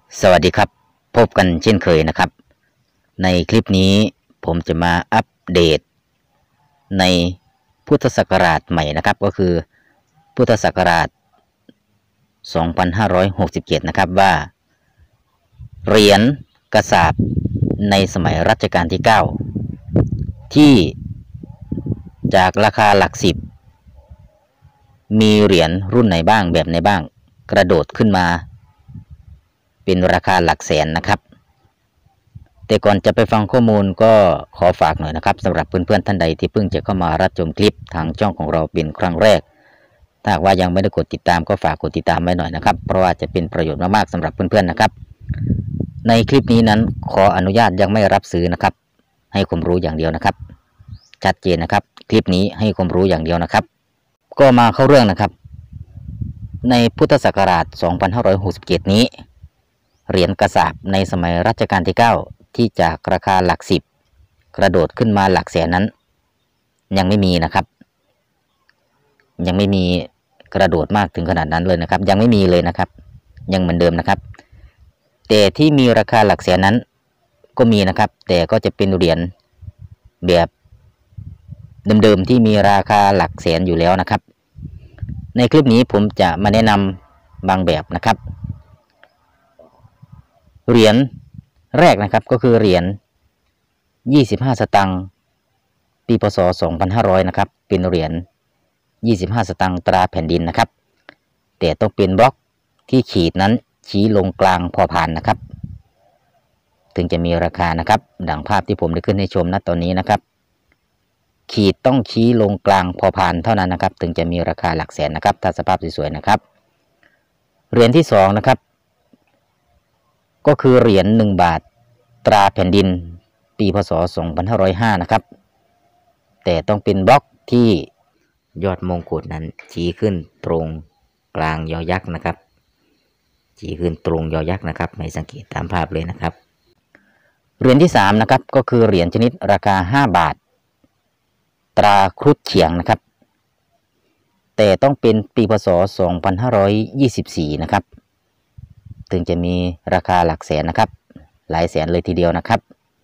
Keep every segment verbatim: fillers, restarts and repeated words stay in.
สวัสดีครับพบกันเช่นเคยนะครับในคลิปนี้ผมจะมาอัปเดตในพุทธศักราชใหม่นะครับก็คือพุทธศักราชสองพันห้าร้อยหกสิบเจ็ดนะครับว่าเหรียญกระสาบในสมัยรัชกาลที่เก้าที่จากราคาหลักสิบมีเหรียญรุ่นไหนบ้างแบบไหนบ้างกระโดดขึ้นมาเป็นราคาหลักแสนนะครับแต่ก่อนจะไปฟังข้อมูลก็ขอฝากหน่อยนะครับสำหรับเพื่อนๆท่านใดที่เพิ่งจะเข้ามารับชมคลิปทางช่องของเราเป็นครั้งแรกถ้าว่ายังไม่ได้กดติดตามก็ฝากกดติดตามไว้หน่อยนะครับเพราะว่าจะเป็นประโยชน์มากๆสำหรับเพื่อนๆนะครับในคลิปนี้นั้นขออนุญาตยังไม่รับซื้อนะครับให้ความรู้อย่างเดียวนะครับชัดเจนนะครับคลิปนี้ให้ความรู้อย่างเดียวนะครับก็มาเข้าเรื่องนะครับในพุทธศักราชสองพันห้าร้อยหกสิบเจ็ดนี้เหรียญกระสาบในสมัยรัชกาลที่เก้าที่จากราคาหลักสิบกระโดดขึ้นมาหลักแสนนั้นยังไม่มีนะครับยังไม่มีกระโดดมากถึงขนาดนั้นเลยนะครับยังไม่มีเลยนะครับยังเหมือนเดิมนะครับแต่ที่มีราคาหลักแสนนั้นก็มีนะครับแต่ก็จะเป็นเหรียญแบบเดิมๆที่มีราคาหลักแสนอยู่แล้วนะครับในคลิปนี้ผมจะมาแนะนำบางแบบนะครับเหรียญแรกนะครับก็คือเหรียญยี่สิบห้าสตางค์ปีพ.ศ. สองพันห้าร้อยนะครับเป็นเหรียญยี่สิบห้าสตางค์ตราแผ่นดินนะครับแต่ต้องเป็นบล็อกที่ขีดนั้นชี้ลงกลางพอผ่านนะครับถึงจะมีราคานะครับดังภาพที่ผมได้ขึ้นให้ชมณตอนนี้นะครับขีดต้องชี้ลงกลางพอผ่านเท่านั้นนะครับถึงจะมีราคาหลักแสนนะครับถ้าสภาพสวยๆนะครับเหรียญที่สองนะครับก็คือเหรียญหนึ่งบาทตราแผ่นดินปีพ.ศ. สองพันห้าร้อยห้านะครับแต่ต้องเป็นบล็อกที่ยอดมงกุฎนั้นชี้ขึ้นตรงกลางยอยักษ์นะครับชี้ขึ้นตรงยอยักษ์นะครับให้สังเกตตามภาพเลยนะครับเหรียญที่สามนะครับก็คือเหรียญชนิดราคาห้าบาทตราครุฑเฉียงนะครับแต่ต้องเป็นปีพ.ศ. สองพันห้าร้อยยี่สิบสี่นะครับถึงจะมีราคาหลักแสนนะครับหลายแสนเลยทีเดียวนะครับ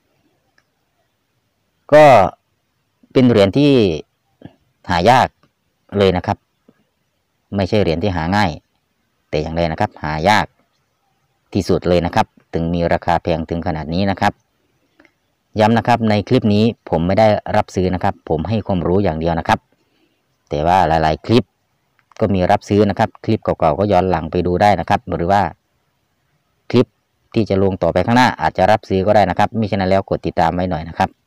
ก็เป็นเหรียญที่หายากเลยนะครับไม่ใช่เหรียญที่หาง่ายแต่อย่างใดนะครับหายากที่สุดเลยนะครับถึงมีราคาแพงถึงขนาดนี้นะครับย้ำนะครับในคลิปนี้ผมไม่ได้รับซื้อนะครับผมให้ความรู้อย่างเดียวนะครับแต่ว่าหลายๆคลิปก็มีรับซื้อนะครับคลิปเก่าๆก็ย้อนหลังไปดูได้นะครับหรือว่าคลิปที่จะลงต่อไปข้างหน้าอาจจะรับซื้อก็ได้นะครับมิฉะนั้นแล้วกดติดตามไว้หน่อยนะครับ